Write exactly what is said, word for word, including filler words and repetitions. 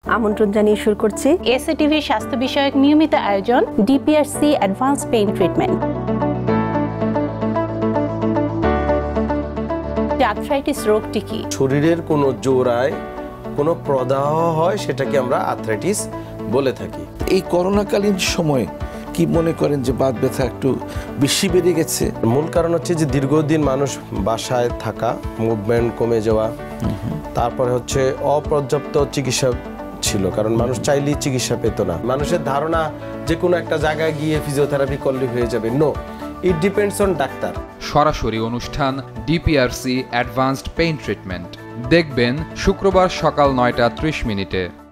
আমন্ত্রণ জানিয়ে শুরু করছি এসএ টিভির স্বাস্থ্য বিষয়ক নিয়মিত আয়োজন DPRC advance pain treatment. Arthritis রোগটি কি? শরীরের কোনো জোড়ায় কোনো প্রদাহ হয়, সেটাকে আমরা আর্থ্রাইটিস বলে থাকি। এই করোনাকালীন সময়ে কি মনে করেন যে বাত ব্যথা একটু বেশি বেড়ে গেছে? মূল কারণ হচ্ছে যে দীর্ঘদিন মানুষ বাসায় থাকা, মুভমেন্ট কমে যাওয়া, তারপরে হচ্ছে অপর্যাপ্ত চিকিৎসা ছিল, কারণ মানুষ চাইলেই চিকিৎসা পেত না। মানুষের ধারণা যে কোনো একটা জায়গায় গিয়ে ফিজিওথেরাপি করলে হয়ে যাবে। No, it depends on doctor. সরাসরি অনুষ্ঠান ডিপিআরসি অ্যাডভান্সড পেইন ট্রিটমেন্ট দেখবেন শুক্রবার সকাল নয়টা ত্রিশ মিনিটে।